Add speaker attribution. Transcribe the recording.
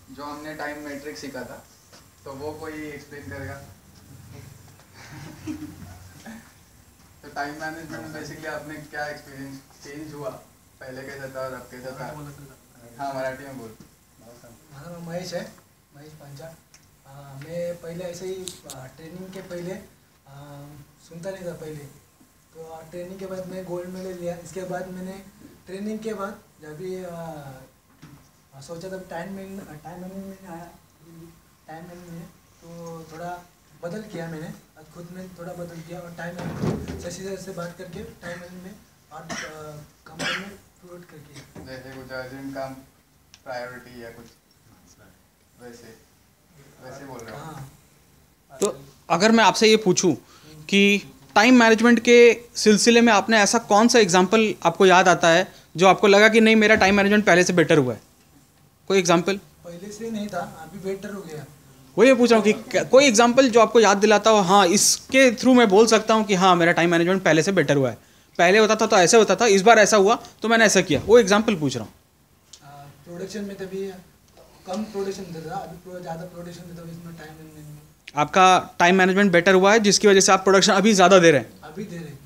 Speaker 1: जो हमने time matrix सीखा था, तो वो कोई एक्सप्लेन करेगा? तो टाइम मैनेजमेंट में बेसिकली आपने क्या एक्सपीरियंस चेंज हुआ, पहले कैसा था और अब कैसा था? हाँ, मराठी में बोल।
Speaker 2: माझं नाव महेश है, महेश पांचा। मैं पहले ऐसे ही ट्रेनिंग के पहले सुनता नहीं था पहले, तो ट्रेनिंग के बाद मैं गोल्ड मेडल लिया। इसके बाद मैंने ट्रेनिंग के बाद जब भी सोचा था टाइम मैनेजमेंट आया, टाइम मैनेजमेंट तो थोड़ा बदल किया मैंने, खुद में थोड़ा बदल किया और टाइम मैनेजमेंट शशि सर से बात करके टाइम मैनेजमेंट और कंपनी में प्रोवाइड करके,
Speaker 1: जैसे कुछ अर्जेंट काम, प्रायोरिटी या कुछ वैसे वैसे बोल रहा हूँ।
Speaker 2: हाँ।
Speaker 3: तो अगर मैं आपसे ये पूछूं कि टाइम मैनेजमेंट के सिलसिले में आपने ऐसा कौन सा एग्जाम्पल आपको याद आता है जो आपको लगा कि नहीं, मेरा टाइम मैनेजमेंट पहले से बेटर हुआ है? कोई एग्जाम्पल?
Speaker 2: पहले से नहीं था, अभी बेटर हो गया।
Speaker 3: वो ये पूछ रहा हूँ कि कोई एग्जाम्पल जो आपको याद दिलाता हो, हाँ इसके थ्रू मैं बोल सकता हूँ कि हाँ मेरा टाइम मैनेजमेंट पहले से बेटर हुआ है, पहले होता था तो ऐसे होता था, इस बार ऐसा हुआ तो मैंने ऐसा किया, वो एग्जाम्पल पूछ रहा हूँ।
Speaker 2: प्रोडक्शन में तभी कम प्रोडक्शन देता था, अभी ज़्यादा प्रोडक्शन देता हूँ, इसमें टाइम मैनेजमेंट में
Speaker 3: आपका टाइम मैनेजमेंट बेटर हुआ है जिसकी वजह से आप प्रोडक्शन अभी ज़्यादा दे रहे हैं।
Speaker 2: अभी दे रहे